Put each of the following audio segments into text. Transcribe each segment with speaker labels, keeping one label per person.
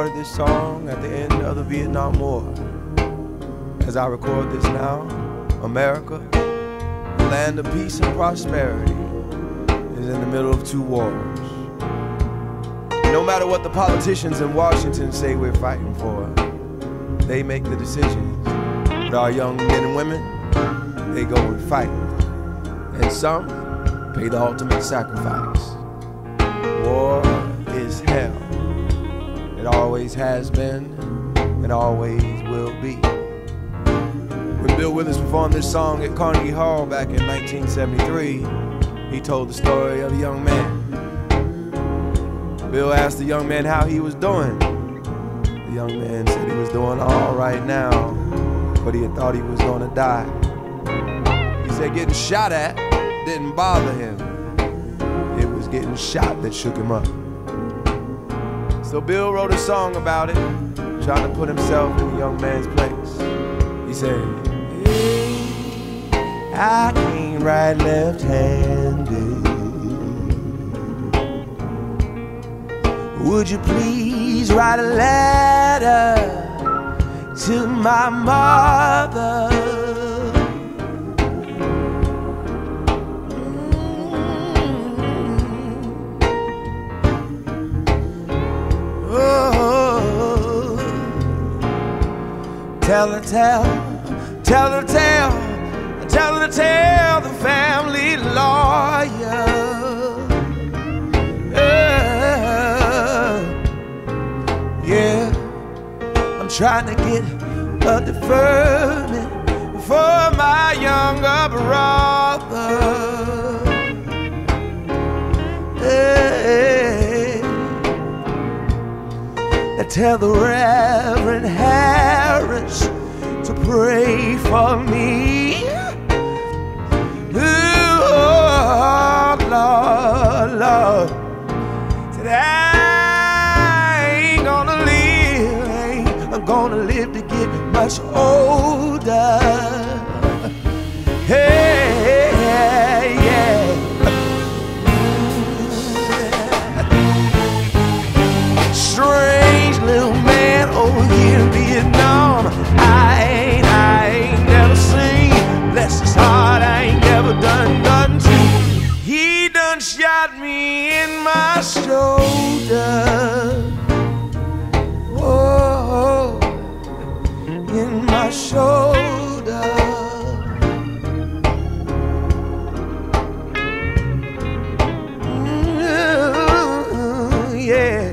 Speaker 1: recorded this song at the end of the Vietnam War. As I record this now, America, the land of peace and prosperity, is in the middle of two wars. No matter what the politicians in Washington say we're fighting for, they make the decisions. But our young men and women, they go and fight. And some pay the ultimate sacrifice. War is hell. It always has been and always will be. When Bill Withers performed this song at Carnegie Hall back in 1973, he told the story of a young man. Bill asked the young man how he was doing. The young man said he was doing all right now, but he had thought he was gonna die. He said getting shot at didn't bother him. It was getting shot that shook him up. So Bill wrote a song about it, trying to put himself in the young man's place. He said, hey, I can't write left-handed. Would you please write a letter to my mother? Oh, tell her to tell the family lawyer. Yeah, I'm trying to get a deferment for my younger brother. Hey, tell the Reverend Harris to pray for me. Oh, Lord, Lord, said I ain't gonna live to get much older. Hey, yeah. Strange little man over here in Vietnam. I ain't never seen. Bless his heart, I ain't never done nothing to. He done shot me in my shoulder. Oh, in my shoulder. Yeah.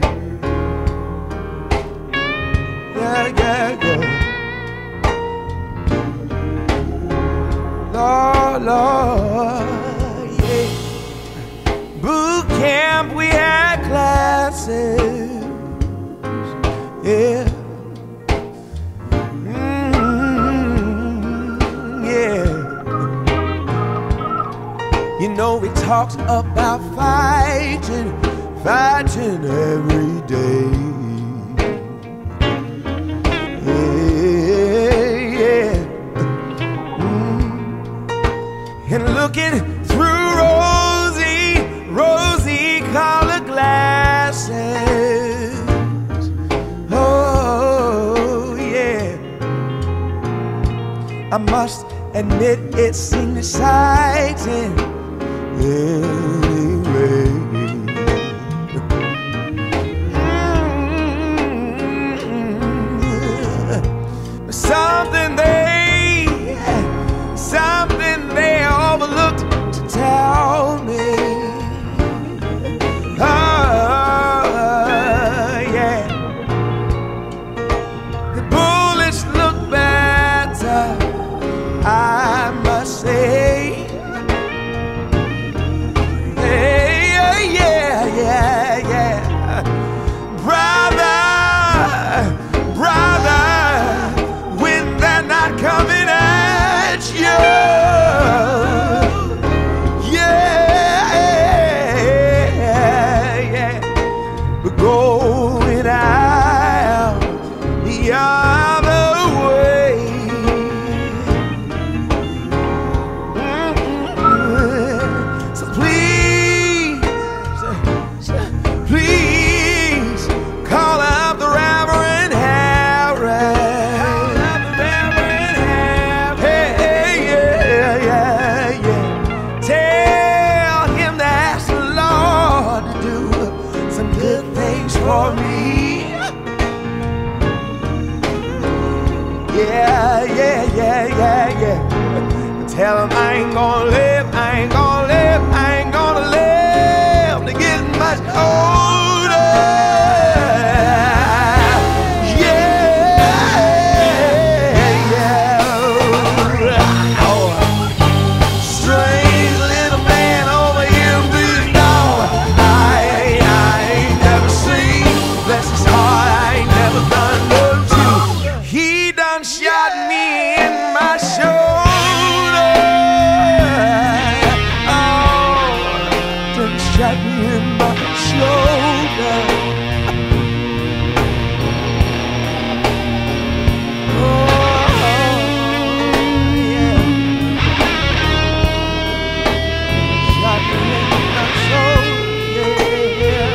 Speaker 1: Lord, yeah. Boot camp, we had classes, yeah. Yeah. You know we talked about fighting every day. And looking through rosy colored glasses. Oh, yeah. I must admit it seemed exciting anyway. Something they overlooked to tell me. Oh, yeah. The bullets look better, I must say. Hey, yeah. Brother, when they're not coming at you. Yeah. We're going out the other way. yeah. Tell him I ain't gonna live, I ain't gonna live, I ain't gonna live to get much older. Yeah, yeah. Oh, strange little man over here, big dog. I ain't never seen. Bless his heart, I ain't never done nothing to. He done shot me in my shoulder. Oh, done shot me in my shoulder. Oh, yeah. Shot me in my shoulder, yeah.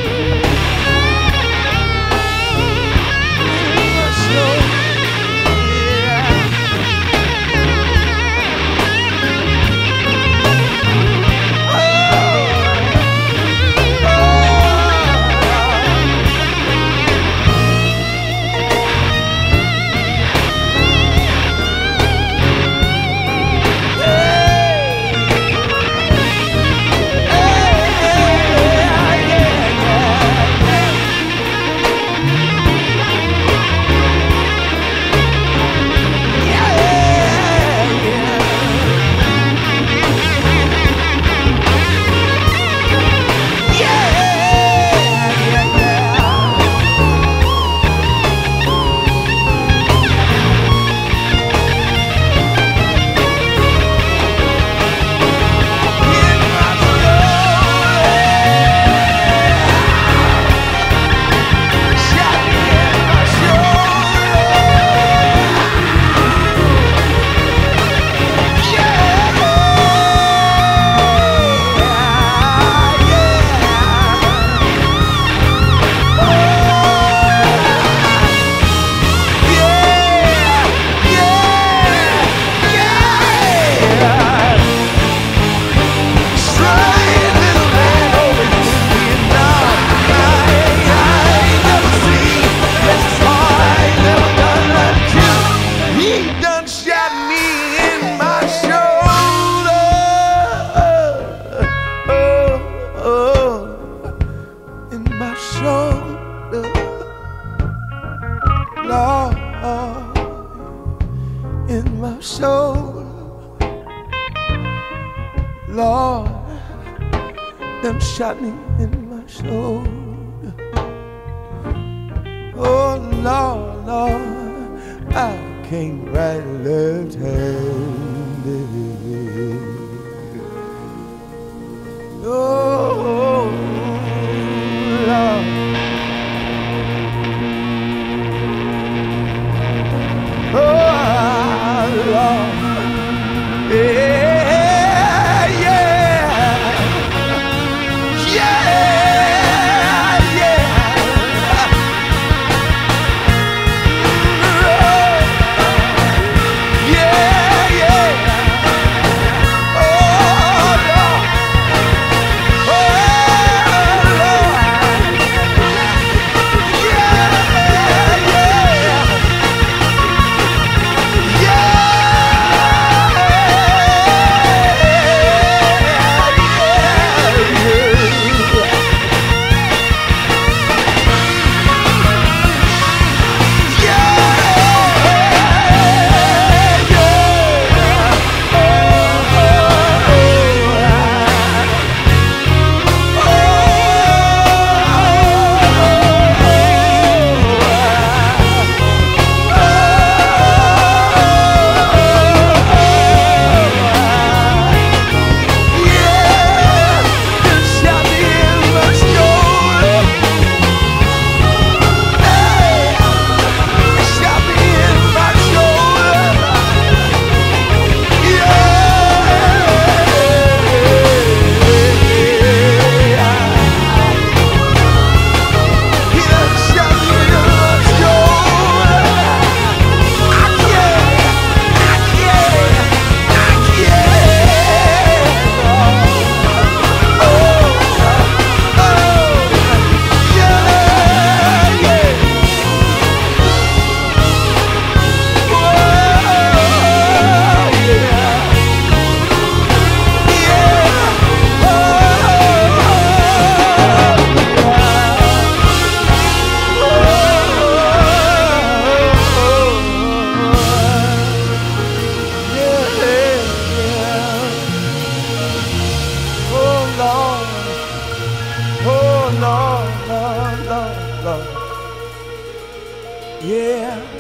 Speaker 1: Shot me in my shoulder. Oh Lord, Lord, I can't write left-handed. Oh Lord. Oh Lord. Yeah. Lord, Lord, Lord, Lord. Yeah.